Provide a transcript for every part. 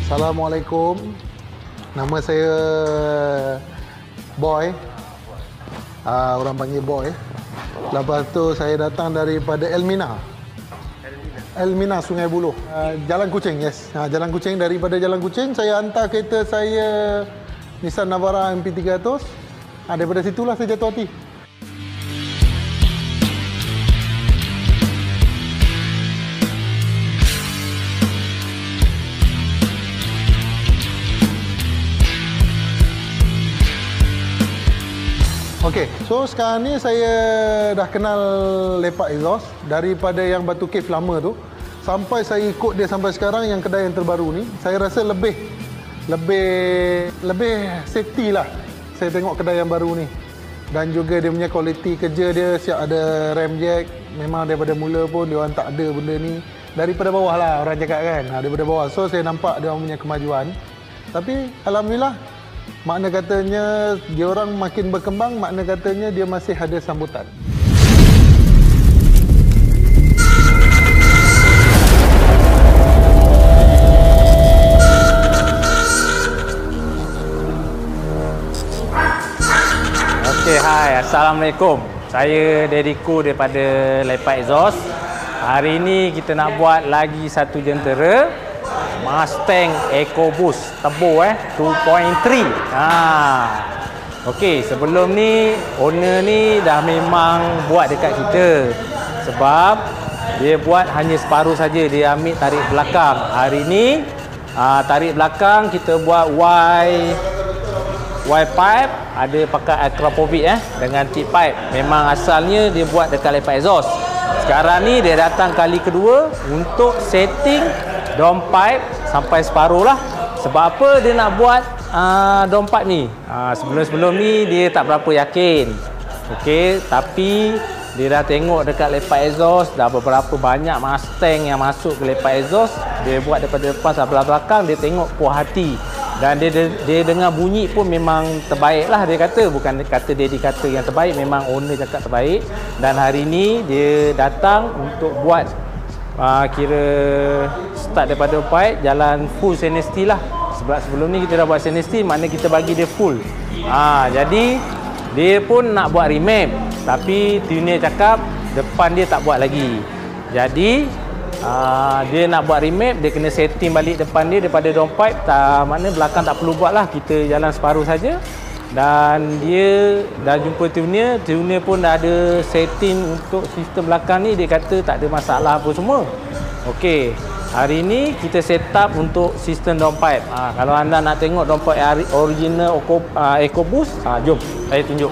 Assalamualaikum. Nama saya Boy. Orang panggil Boy. Lepas tu saya datang daripada Elmina. Elmina, Sungai Buloh. Jalan Kuching, yes. Jalan Kuching. Daripada Jalan Kuching, saya hantar kereta saya Nissan Navara MP300. Daripada situlah saya jatuh hati. Okey, so sekarang ni saya dah kenal Lepak Exhaust daripada yang Batu Cave lama tu sampai saya ikut dia sampai sekarang yang kedai yang terbaru ni. Saya rasa lebih safety lah saya tengok kedai yang baru ni. Dan juga dia punya kualiti kerja dia, siap ada rem jack. Memang daripada mula pun dia orang tak ada benda ni. Daripada bawah lah orang cakap kan, daripada bawah. So saya nampak dia orang punya kemajuan. Tapi alhamdulillah, makna katanya dia orang makin berkembang, makna katanya dia masih ada sambutan. Okey, hai, Assalamualaikum. Saya Dediko daripada Lepak Exhaust. Hari ini kita nak buat lagi satu jentera Mustang EcoBoost Turbo 2.3. Okey, sebelum ni owner ni dah memang buat dekat kita. Sebab dia buat hanya separuh saja, dia ambil tarik belakang. Hari ni tarik belakang kita buat Y pipe, ada pakai Acropovic dengan T-pipe. Memang asalnya dia buat dekat Lepak Exhaust. Sekarang ni dia datang kali kedua untuk setting dome pipe sampai separuh lah. Sebab apa dia nak buat dome pipe ni? Sebelum-sebelum ni dia tak berapa yakin. Okey, tapi dia dah tengok dekat Lepak Exhaust, dah beberapa banyak Mustang yang masuk ke Lepak Exhaust. Dia buat daripada depan sampai belakang, dia tengok puas hati. Dan dia dengar bunyi pun memang terbaik lah dia kata. Bukan kata dia dikata yang terbaik, memang owner cakap terbaik. Dan hari ni dia datang untuk buat kira start daripada pipe jalan full stainless steel lah. Sebelum ni kita dah buat stainless steel, maknanya kita bagi dia full. Jadi dia pun nak buat remap, tapi tuner cakap depan dia tak buat lagi. Jadi dia nak buat remap, dia kena setting balik depan dia daripada dome pipe. Maknanya belakang tak perlu buat lah, kita jalan separuh saja. Dan dia dah jumpa tuner pun dah ada setting untuk sistem belakang ni. Dia kata tak ada masalah apa semua. Okey, hari ni kita set up untuk sistem dome pipe. Kalau anda nak tengok dome pipe original EcoBoost, jom saya tunjuk.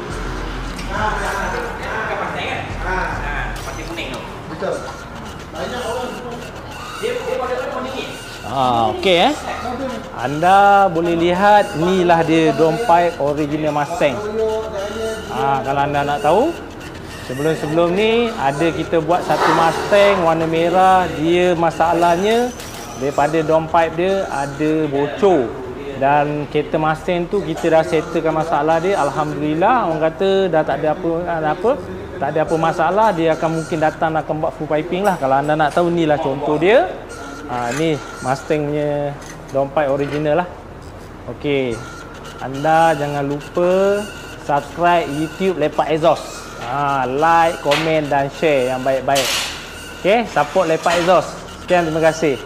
Pasti kuning tu. Betul. Banyak orang Dia pada warna dingin. Okey anda boleh lihat inilah dia dome pipe original Mustang. Kalau anda nak tahu, sebelum ni ada kita buat satu Mustang warna merah, dia masalahnya daripada dome pipe dia ada bocor. Dan kereta Mustang tu kita dah settlekan masalah dia. Alhamdulillah, orang kata dah tak ada apa masalah. Dia akan mungkin datang akan buat full piping lah. Kalau anda nak tahu, inilah contoh dia. Ni Mustang punya dome pipe original lah. Okey, anda jangan lupa subscribe YouTube Lepak Exhaust. Like, komen dan share yang baik-baik. Okey, support Lepak Exhaust. Sekian, terima kasih.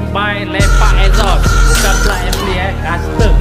by lepak exhaust, bukan plug and play custom.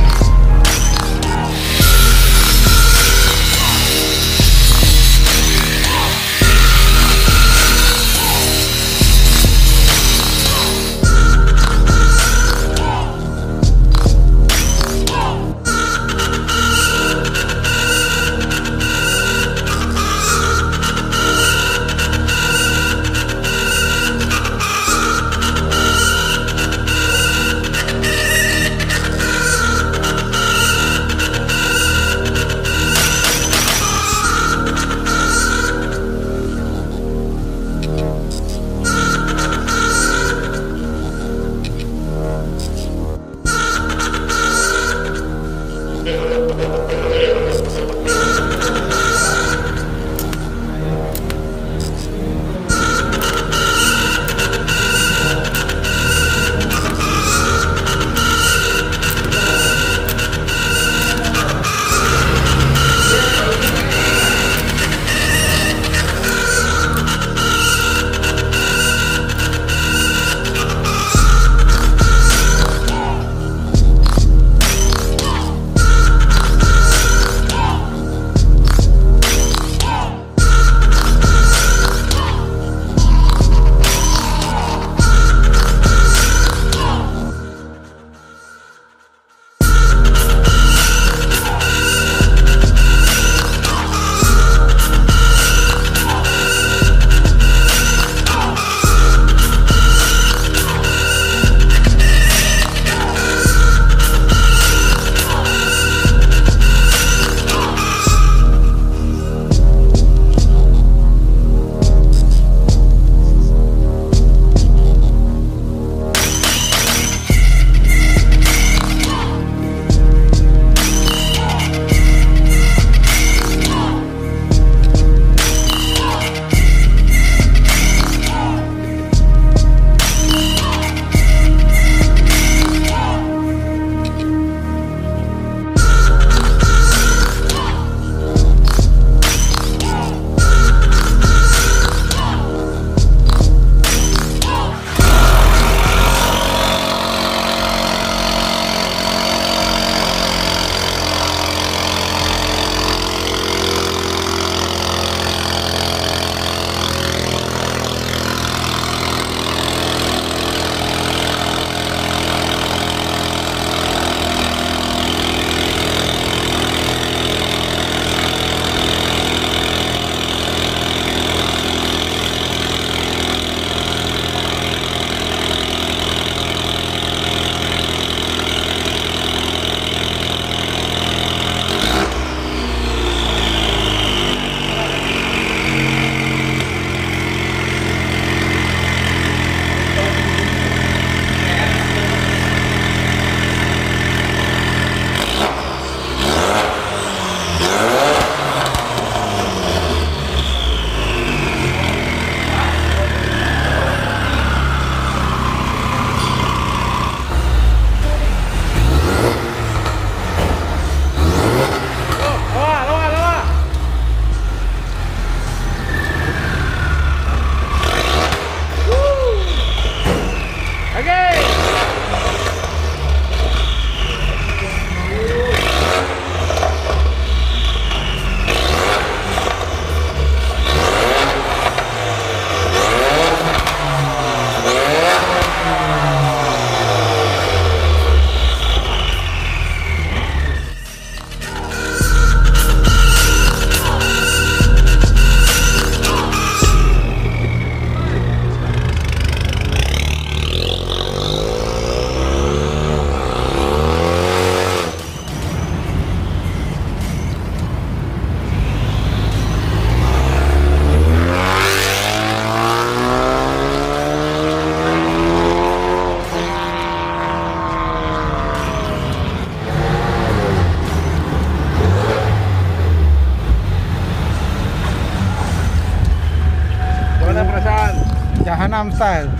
Jahanam style.